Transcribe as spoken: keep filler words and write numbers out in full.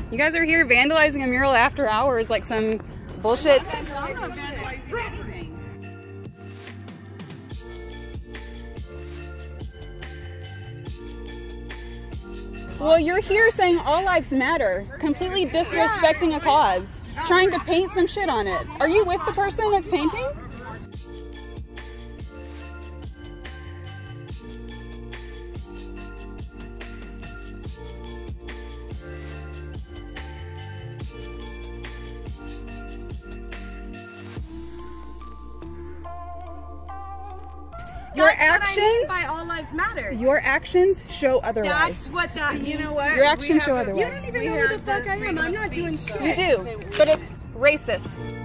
You guys are here vandalizing a mural after hours like some bullshit. I'm not vandalizing anything. Well, you're here saying all lives matter, completely disrespecting a cause, trying to paint some shit on it. Are you with the person that's painting? Your That's actions, what I mean by all lives matter. your actions show otherwise. That's what that, you know what? Your actions show a- otherwise. You don't even know who the fuck I am. I'm not doing shit. You do, but it's racist.